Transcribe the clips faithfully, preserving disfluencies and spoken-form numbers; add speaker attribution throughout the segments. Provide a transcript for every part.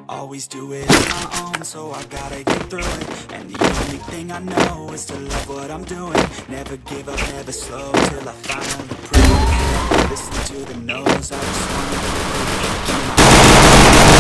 Speaker 1: always do it on my own, so I gotta get through it. And the only thing I know is to love what I'm doing. Never give up, never slow, till I finally prove it. Never listen to the no's, I just wanna keep my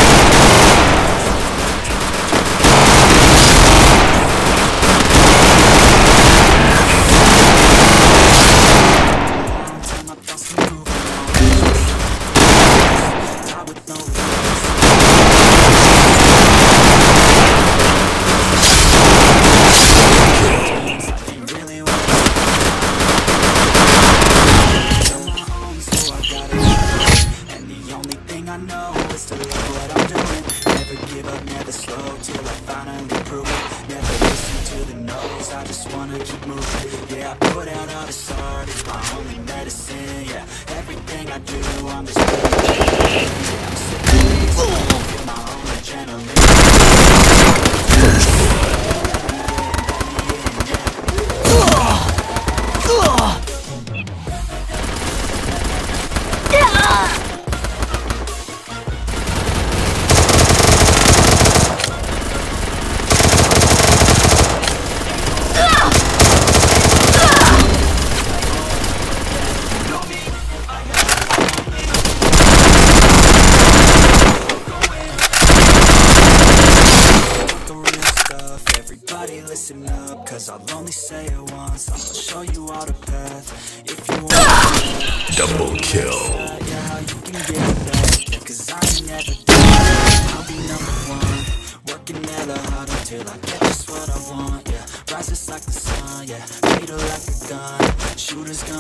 Speaker 2: double kill.
Speaker 1: Yeah, you can get that, cause I ain't never done. I'll be number one, working hella hard until I get just what I want. Yeah, rises like the sun, yeah, fatal like a gun, shooter's gun.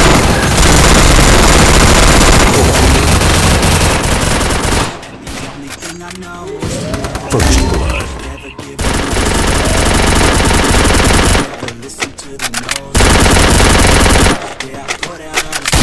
Speaker 1: And the only thing I know is
Speaker 2: first blood.
Speaker 1: Never give up, never listen to the no's. Yeah, I put out all the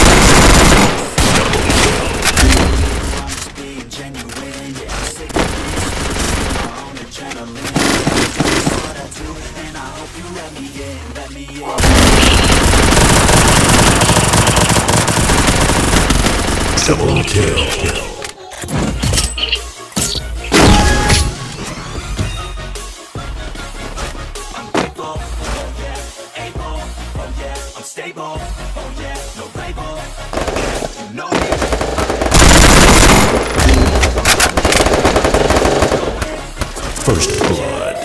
Speaker 2: double kill. First blood.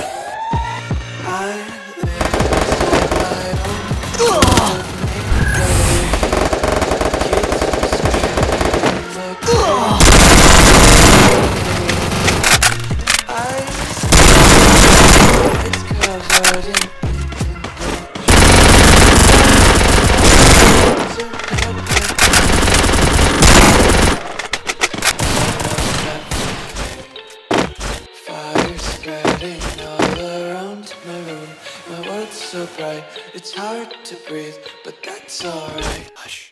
Speaker 3: So bright, it's hard to breathe, but that's alright. Hush.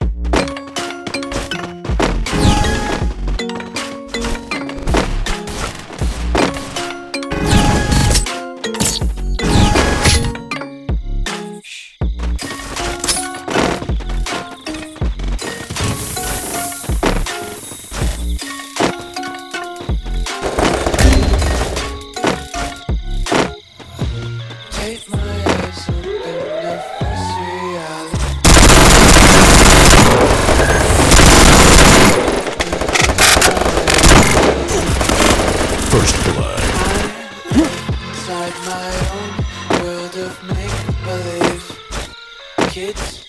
Speaker 3: Take my eyes open to face reality.
Speaker 2: First blood.
Speaker 3: I'm inside my own world of make-believe. Kids